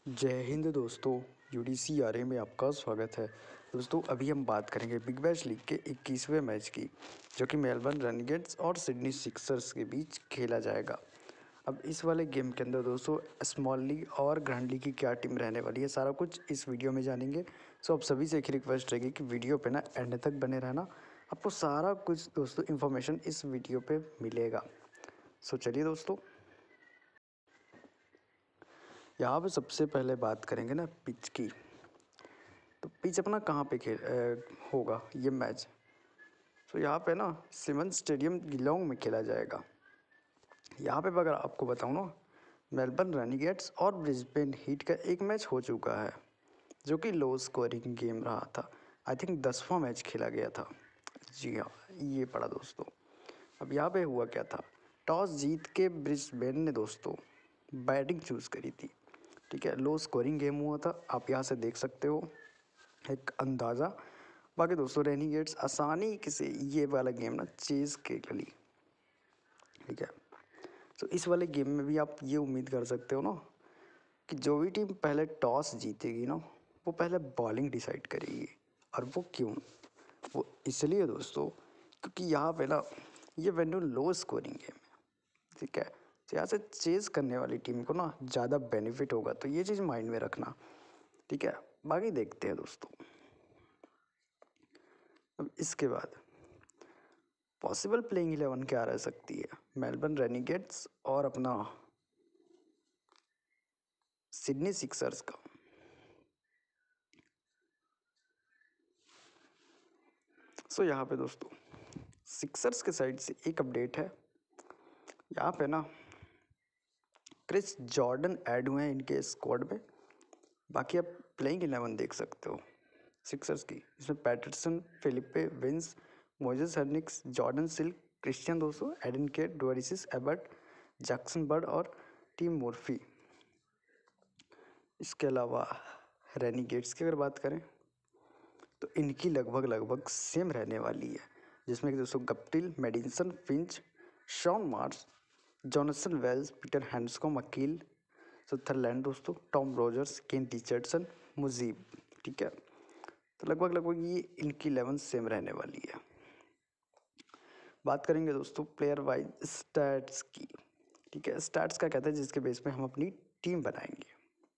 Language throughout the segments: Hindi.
जय हिंद दोस्तों। यूडीसीआरए में आपका स्वागत है। दोस्तों अभी हम बात करेंगे बिग बैश लीग के 21वें मैच की, जो कि मेलबर्न रेनेगेड्स और सिडनी सिक्सर्स के बीच खेला जाएगा। अब इस वाले गेम के अंदर दोस्तों स्मॉल लीग और ग्रैंड लीग की क्या टीम रहने वाली है, सारा कुछ इस वीडियो में जानेंगे। सो आप सभी से एक ही रिक्वेस्ट रहेगी कि वीडियो पे ना एंड तक बने रहना, आपको सारा कुछ दोस्तों इन्फॉर्मेशन इस वीडियो पे मिलेगा। सो चलिए दोस्तों, यहाँ पे सबसे पहले बात करेंगे ना पिच की। तो पिच अपना कहाँ पे होगा ये मैच। तो यहाँ पे ना सिमंस स्टेडियम गिलोंग में खेला जाएगा। यहाँ पे अगर आपको बताऊँ ना, मेलबर्न रेनेगेड्स और ब्रिस्बेन हीट का एक मैच हो चुका है, जो कि लो स्कोरिंग गेम रहा था। आई थिंक 10वां मैच खेला गया था। जी हाँ, ये पड़ा दोस्तों। अब यहाँ पे हुआ क्या था, टॉस जीत के ब्रिस्बेन ने दोस्तों बैटिंग चूज़ करी थी। ठीक है, लो स्कोरिंग गेम हुआ था, आप यहाँ से देख सकते हो एक अंदाज़ा। बाकी दोस्तों रेनेगेड्स आसानी से ये वाला गेम ना चेज़ के ली। ठीक है, तो इस वाले गेम में भी आप ये उम्मीद कर सकते हो ना कि जो भी टीम पहले टॉस जीतेगी ना, वो पहले बॉलिंग डिसाइड करेगी। और वो क्यों? वो इसलिए दोस्तों क्योंकि यहाँ पे ना ये वेन्यू लो स्कोरिंग गेम है। ठीक है, तो यहाँ से चेज़ करने वाली टीम को ना ज़्यादा बेनिफिट होगा, तो ये चीज़ माइंड में रखना। ठीक है, बाकी देखते हैं दोस्तों। अब इसके बाद पॉसिबल प्लेइंग 11 क्या रह सकती है, मेलबर्न रेनेगेड्स और अपना सिडनी सिक्सर्स का। सो यहाँ पे दोस्तों सिक्सर्स के साइड से एक अपडेट है। यहाँ पे ना क्रिस जॉर्डन ऐड हुए हैं इनके स्क्वाड में। बाकी आप प्लेइंग 11 देख सकते हो सिक्सर्स की। इसमें Patterson, Philippe, Vince, Moses Henriques, Jordan Silk, Christian दोस्तों, Hayden Kerr, Dwarshuis Abbott, Jackson Bird और टीम मोर्फी। इसके अलावा रेनेगेड्स की अगर बात करें तो इनकी लगभग लगभग सेम रहने वाली है, जिसमें कि दोस्तों Guptill, Maddinson, Finch, Shaun Marsh, Johnson Wells, Peter Handscomb, Akeal Sutherland दोस्तों, Tom Rogers, Kane Richardson, Mujeeb. ठीक है, तो लगभग लगभग ये इनकी 11 सेम रहने वाली है। बात करेंगे दोस्तों प्लेयर वाइज स्टैट्स की। ठीक है, स्टैट्स का कहते हैं जिसके बेस पे हम अपनी टीम बनाएंगे।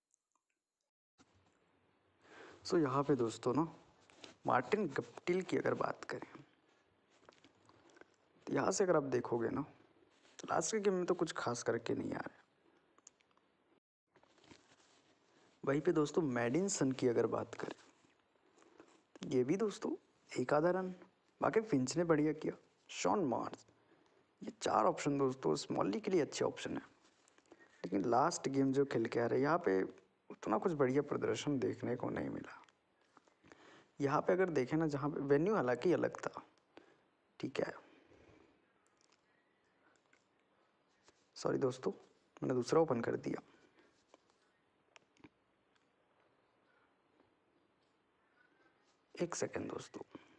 सो यहाँ पे दोस्तों ना मार्टिन गप्टिल की अगर बात करें तो यहाँ से अगर आप देखोगे ना तो लास्ट के गेम में तो कुछ खास करके नहीं आ रहा है। वहीं पे दोस्तों मेडिसन की अगर बात करें तो ये भी दोस्तों एक आधा रन। बाकी फिंच ने बढ़िया किया, शॉन मार्स, ये 4 ऑप्शन दोस्तों स्मॉल लीग के लिए अच्छे ऑप्शन है। लेकिन लास्ट गेम जो खेल के आ रहे हैं यहाँ पे उतना कुछ बढ़िया प्रदर्शन देखने को नहीं मिला। यहाँ पे अगर देखें ना, जहाँ पे वेन्यू हालांकि अलग था। ठीक है, सॉरी दोस्तों मैंने दूसरा ओपन कर दिया। एक सेकेंड दोस्तों,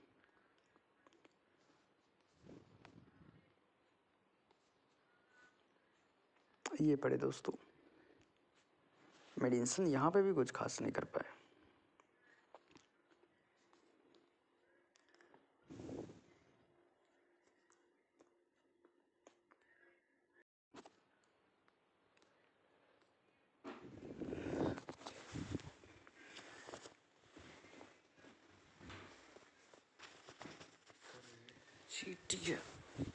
ये पड़े दोस्तों मेडिसन यहाँ पे भी कुछ खास नहीं कर पाए। ठीक है,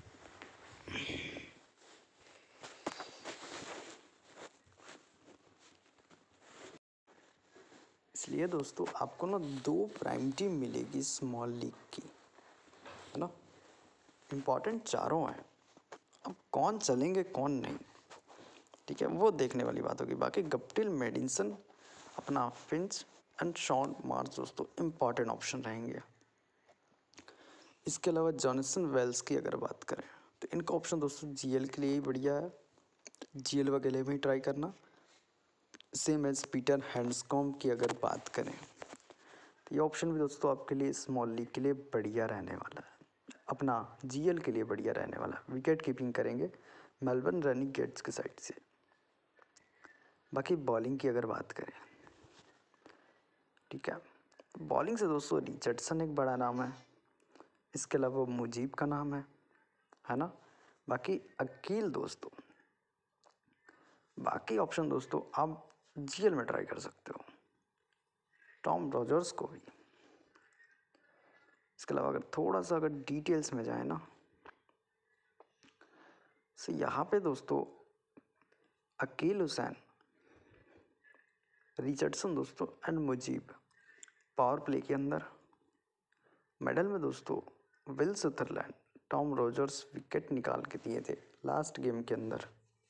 इसलिए दोस्तों आपको ना 2 प्राइम टीम मिलेगी स्मॉल लीग की, है ना। इम्पॉर्टेंट चारों हैं, अब कौन चलेंगे कौन नहीं, ठीक है, वो देखने वाली बात होगी। बाकी गप्टिल, मेडिसन, अपना फिंच एंड शॉन मार्स दोस्तों इम्पॉर्टेंट ऑप्शन रहेंगे। इसके अलावा जॉनसन वेल्स की अगर बात करें तो इनका ऑप्शन दोस्तों जीएल के लिए ही बढ़िया है, जीएल वगैरह में ही ट्राई करना। सेम एज पीटर हैंड्सकॉम की अगर बात करें तो ये ऑप्शन भी दोस्तों आपके लिए स्मॉल लीग के लिए बढ़िया रहने वाला है, अपना जीएल के लिए बढ़िया रहने वाला है। विकेट कीपिंग करेंगे मेलबर्न रेनेगेड्स के साइड से। बाकी बॉलिंग की अगर बात करें, ठीक है, बॉलिंग से दोस्तों रिचर्डसन एक बड़ा नाम है, इसके अलावा मुजीब का नाम है ना। बाकी अकील दोस्तों, बाकी ऑप्शन दोस्तों आप जीएल में ट्राई कर सकते हो, टॉम रॉजर्स को भी। इसके अलावा अगर थोड़ा सा अगर डिटेल्स में जाए ना, तो यहाँ पे दोस्तों अकील हुसैन, रिचर्डसन दोस्तों एंड मुजीब पावर प्ले के अंदर। मेडल में दोस्तों Will Sutherland, Tom Rogers wicket निकाल के दिए थे लास्ट गेम के अंदर।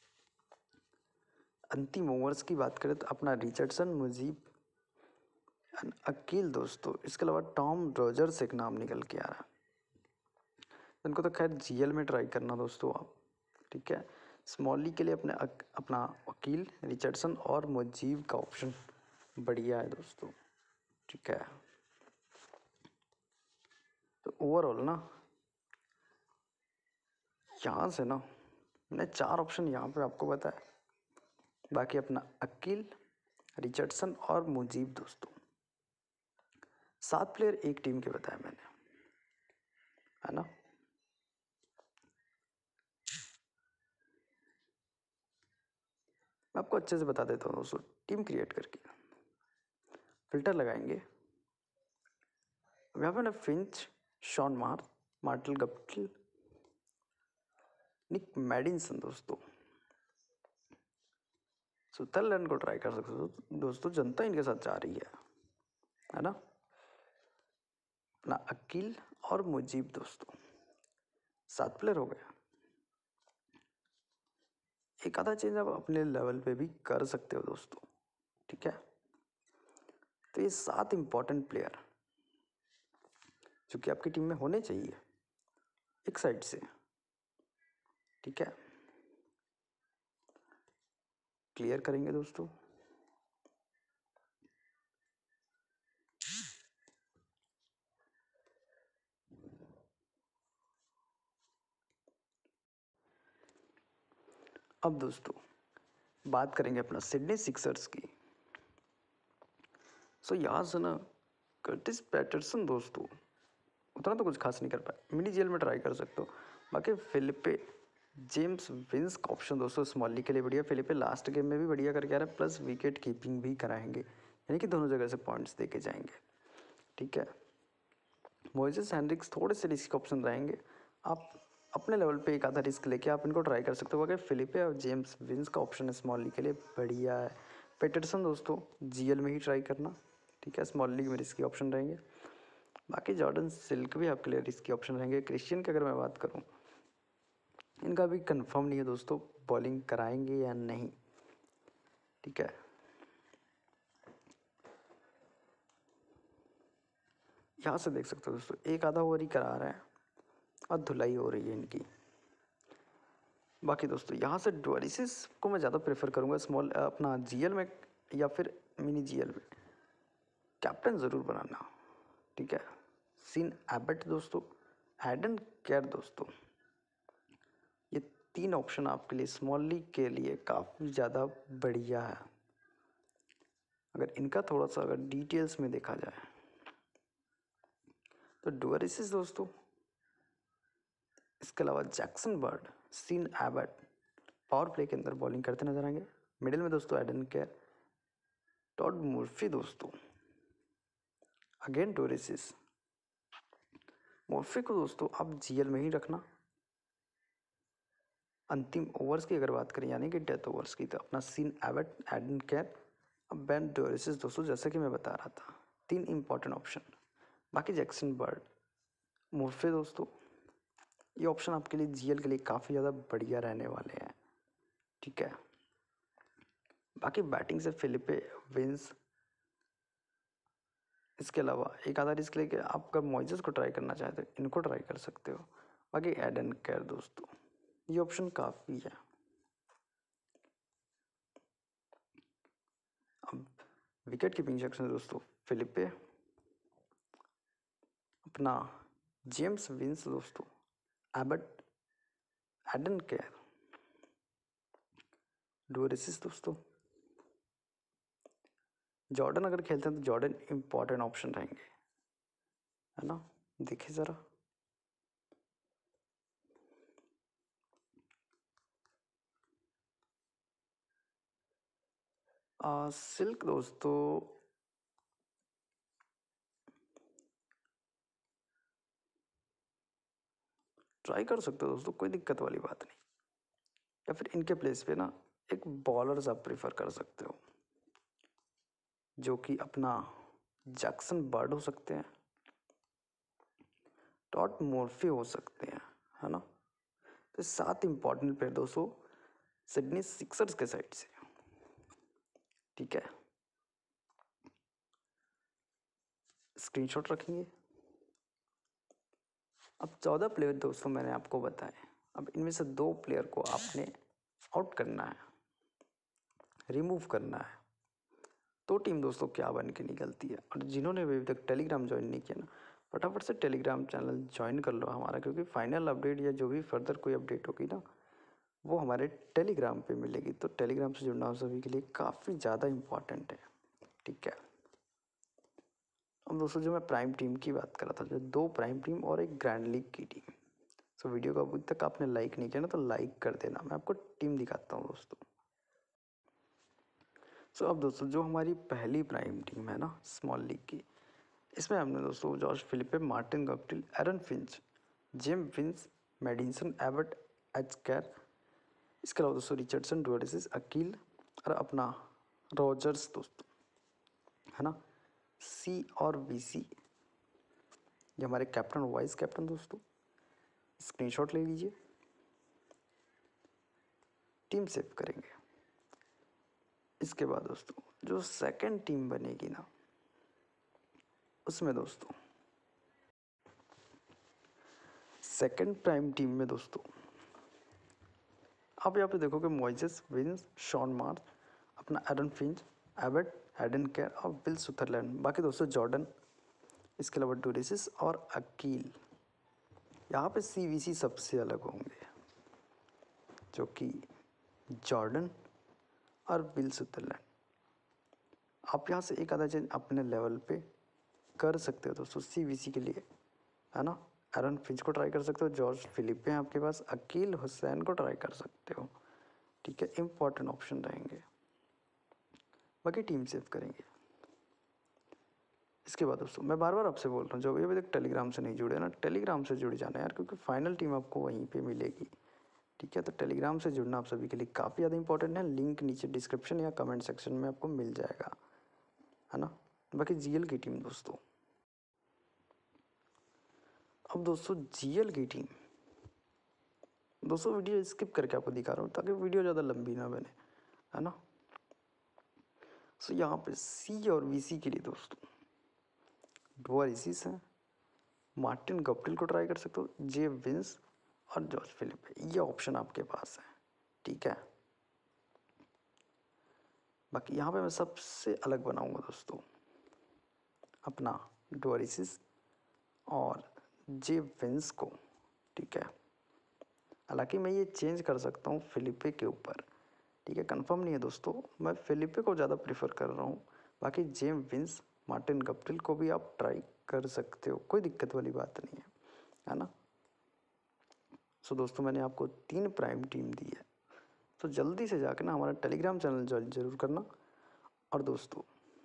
अंतिम ओवर्स की बात करें तो अपना रिचर्डसन, मुजीब एंड अकील दोस्तों, इसके अलावा टॉम रॉजर्स एक नाम निकल के आ रहा है। इनको तो खैर जीएल में ट्राई करना दोस्तों आप, ठीक है। स्मॉल लीग के लिए अपना अकील, रिचर्डसन और मुजीब का ऑप्शन बढ़िया है दोस्तों, ठीक है। तो ओवरऑल ना यहाँ से ना मैंने 4 ऑप्शन यहाँ पे आपको बताया, बाकी अपना अकील, रिचर्डसन और मुजीब दोस्तों, 7 प्लेयर एक टीम के बताए मैंने, है ना। मैं आपको अच्छे से बता देता हूँ दोस्तों, टीम क्रिएट करके फिल्टर लगाएंगे। यहाँ पे ना Finch, Shaun Marsh Guptill, Nic Maddinson दोस्तों, सुथरलैंड को ट्राई कर सकते हो दोस्तों, जनता इनके साथ जा रही है ना। अपना अकील और मुजीब दोस्तों, 7 प्लेयर हो गया। एक आधा चेंज आप अपने लेवल पे भी कर सकते हो दोस्तों, ठीक है। तो ये 7 इंपॉर्टेंट प्लेयर जो कि आपकी टीम में होने चाहिए एक साइड से, ठीक है। क्लियर करेंगे दोस्तों। अब दोस्तों बात करेंगे अपना सिडनी सिक्सर्स की। सो यहाँ से ना कर्टिस पैटरसन दोस्तों उतना तो कुछ खास नहीं कर पाए, मिनी जेल में ट्राई कर सकते हो। बाकी फिलिपे जेम्स विंस का ऑप्शन दोस्तों स्मॉल लीग के लिए बढ़िया। फिलिपे लास्ट गेम में भी बढ़िया करके आ रहा है, प्लस विकेट कीपिंग भी कराएंगे, यानी कि दोनों जगह से पॉइंट्स दे के जाएंगे, ठीक है। मोइसेस हेनरिक्स थोड़े से रिस्क ऑप्शन रहेंगे, आप अपने लेवल पे एक आधा रिस्क लेके आप इनको ट्राई कर सकते हो। अगर फिलिपे और जेम्स विंस का ऑप्शन है स्मॉल लीग के लिए बढ़िया है। पेटरसन दोस्तों जीएल में ही ट्राई करना, ठीक है, स्मॉल लीग में रिस्की ऑप्शन रहेंगे। बाकी जॉर्डन सिल्क भी आपके लिए रिस्की ऑप्शन रहेंगे। क्रिश्चियन की अगर मैं बात करूँ, इनका भी कंफर्म नहीं है दोस्तों बॉलिंग कराएंगे या नहीं, ठीक है। यहाँ से देख सकते हो दोस्तों एक आधा ओवर ही करा रहे हैं और धुलाई हो रही है इनकी। बाकी दोस्तों यहाँ से डुअलिसिस को मैं ज़्यादा प्रेफर करूँगा स्मॉल अपना जीएल में या फिर मिनी जीएल में कैप्टन ज़रूर बनाना, ठीक है। सीन एबट दोस्तों, एडन केयर दोस्तों, ये 3 ऑप्शन आपके लिए स्मॉल लीग के लिए काफ़ी ज़्यादा बढ़िया है। अगर इनका थोड़ा सा अगर डिटेल्स में देखा जाए तो डुअलिसिस दोस्तों, इसके अलावा Jackson Bird, Sean Abbott power play के अंदर बॉलिंग करते नजर आएंगे। मिडिल में दोस्तों एडन केयर, टॉड मुर्फी दोस्तों, अगेन डोरेसिस। मुर्फी को दोस्तों आप जीएल में ही रखना। अंतिम ओवर्स की अगर बात करें यानी कि डेथ ओवर्स की, तो अपना सीन एबट, एडन केयर, अब बेन डोरेसिस दोस्तों, जैसे कि मैं बता रहा था 3 इंपॉर्टेंट ऑप्शन। बाकी जैक्सन बर्ड, मुर्फी दोस्तों, ये ऑप्शन आपके लिए जीएल के लिए काफ़ी ज़्यादा बढ़िया रहने वाले हैं, ठीक है। बाकी बैटिंग से फिलिपे विंस, इसके अलावा एक आधा रिस्क लेके आप अगर मॉइजेस को ट्राई करना चाहते हो इनको ट्राई कर सकते हो। बाकी एडन केयर दोस्तों, ये ऑप्शन काफ़ी है। अब विकेट कीपिंग सेक्शन दोस्तों फिलिपे, अपना जेम्स विंस दोस्तों, एबट, एडन केयर, डोरेसिस दोस्तों, जॉर्डन अगर खेलते हैं तो जॉर्डन इम्पॉर्टेंट ऑप्शन रहेंगे, है ना। देखिए ज़रा, सिल्क दोस्तों ट्राई कर सकते हो दोस्तों, कोई दिक्कत वाली बात नहीं। या फिर इनके प्लेस पे ना एक बॉलर्स आप प्रेफर कर सकते हो, जो कि अपना जैक्सन बर्ड हो सकते हैं, टॉट मोर्फी हो सकते हैं, है ना। तो 7 इंपॉर्टेंट प्लेयर दोस्तों सिडनी सिक्सर्स के साइड से, ठीक है। स्क्रीनशॉट रखेंगे। अब 14 प्लेयर दोस्तों मैंने आपको बताए, अब इनमें से 2 प्लेयर को आपने आउट करना है, रिमूव करना है। तो टीम दोस्तों क्या बन के निकलती है। और जिन्होंने अभी तक टेलीग्राम ज्वाइन नहीं किया ना, फटाफट से टेलीग्राम चैनल ज्वाइन कर लो हमारा, क्योंकि फाइनल अपडेट या जो भी फर्दर कोई अपडेट होगी ना वो हमारे टेलीग्राम पे मिलेगी। तो टेलीग्राम से जुड़ना सभी के लिए काफ़ी ज़्यादा इम्पॉर्टेंट है, ठीक है। अब दोस्तों जो मैं प्राइम टीम की बात कर रहा था, जो 2 प्राइम टीम और एक ग्रैंड लीग की टीम। सो वीडियो को अभी तक आपने लाइक नहीं किया ना तो लाइक कर देना। मैं आपको टीम दिखाता हूँ दोस्तों। सो अब दोस्तों जो हमारी पहली प्राइम टीम है ना स्मॉल लीग की, इसमें हमने दोस्तों Josh Philippe, Martin Guptill, Aaron Finch, James Vince, Maddinson, Abbott, एचकर, इसके अलावा दोस्तों रिचर्डसन, डुअरेसिस, अकील और अपना रॉजर्स दोस्तों, है ना। सी और वीसी ये हमारे कैप्टन और वाइस कैप्टन दोस्तों। स्क्रीनशॉट ले लीजिए, टीम सेव करेंगे। इसके बाद दोस्तों जो सेकंड टीम बनेगी ना, उसमें दोस्तों सेकंड प्राइम टीम में दोस्तों आप यहाँ पे देखोगे मोइजेस, विंस, शॉन मार्च, अपना Aaron Finch, Abbott, Hayden Kerr और विल सुथरलैंड। बाकी दोस्तों जॉर्डन, इसके अलावा डुरेसिस और अकील। यहाँ पे सीवीसी सबसे अलग होंगे, जो कि जॉर्डन और विल सुथरलैंड। आप यहाँ से एक आधा चेंज अपने लेवल पे कर सकते हो दोस्तों सीवीसी के लिए, है ना। एरन फिंच को ट्राई कर सकते हो, जॉर्ज फिलिपे हैं आपके पास, अकील हुसैन को ट्राई कर सकते हो, ठीक है। इंपॉर्टेंट ऑप्शन रहेंगे। बाकी टीम सेव करेंगे। इसके बाद दोस्तों मैं बार बार आपसे बोल रहा हूँ, जो भी अभी तक टेलीग्राम से नहीं जुड़े ना, टेलीग्राम से जुड़ जाना यार, क्योंकि फाइनल टीम आपको वहीं पे मिलेगी, ठीक है। तो टेलीग्राम से जुड़ना आप सभी के लिए काफ़ी ज़्यादा इंपॉर्टेंट है। लिंक नीचे डिस्क्रिप्शन या कमेंट सेक्शन में आपको मिल जाएगा, है ना। बाकी जीएल की टीम दोस्तों, अब दोस्तों जीएल की टीम दोस्तों वीडियो स्किप करके आपको दिखा रहा हूँ ताकि वीडियो ज़्यादा लंबी ना बने, है ना। सो यहाँ पे सी और वीसी के लिए दोस्तों डुअरेसिस हैं, मार्टिन गप्टिल को ट्राई कर सकते हो, जे विंस और जॉर्ज फिलिप, ये ऑप्शन आपके पास है, ठीक है। बाकी यहाँ पे मैं सबसे अलग बनाऊंगा दोस्तों अपना डुअरेसिस और जे विंस को, ठीक है। हालांकि मैं ये चेंज कर सकता हूँ फिलिपे के ऊपर, ठीक है। कंफर्म नहीं है दोस्तों, मैं फिलिपे को ज़्यादा प्रीफर कर रहा हूँ। बाकी जेम विंस, मार्टिन गप्टिल को भी आप ट्राई कर सकते हो, कोई दिक्कत वाली बात नहीं है ना। सो दोस्तों मैंने आपको 3 प्राइम टीम दी है, तो जल्दी से जाकर ना हमारा टेलीग्राम चैनल ज्वाइन जरूर करना। और दोस्तों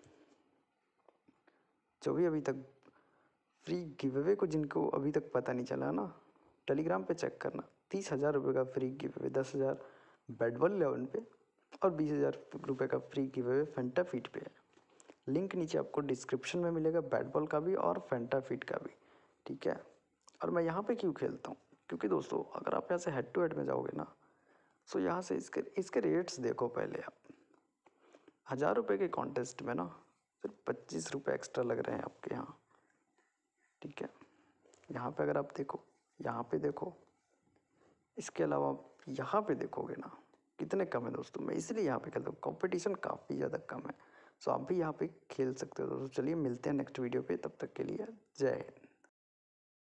जो भी अभी तक फ्री गिव अवे को जिनको अभी तक पता नहीं चला ना, टेलीग्राम पे चेक करना। 30,000 रुपये का free give away, 10,000 bat ball 11 पे और 20,000 रुपये का फ्री गिव अवे फेंटा फीट पे है। लिंक नीचे आपको डिस्क्रिप्शन में मिलेगा, बैट बॉल का भी और फेंटा फीट का भी, ठीक है। और मैं यहाँ पे क्यों खेलता हूँ, क्योंकि दोस्तों अगर आप यहाँ से हेड टू हेड में जाओगे ना, सो यहाँ से इसके रेट्स देखो पहले आप। 1,000 रुपये के कॉन्टेस्ट में ना सिर्फ 25 रुपये एक्स्ट्रा लग रहे हैं आपके यहाँ, ठीक है। यहाँ पे अगर आप देखो, यहाँ पे देखो, इसके अलावा आप यहाँ पे देखोगे ना कितने कम है दोस्तों। मैं इसलिए यहाँ पे खेलता हूँ, कंपटीशन काफ़ी ज़्यादा कम है। सो आप भी यहाँ पे खेल सकते हो दोस्तों। चलिए मिलते हैं नेक्स्ट वीडियो पे, तब तक के लिए जय हिंद।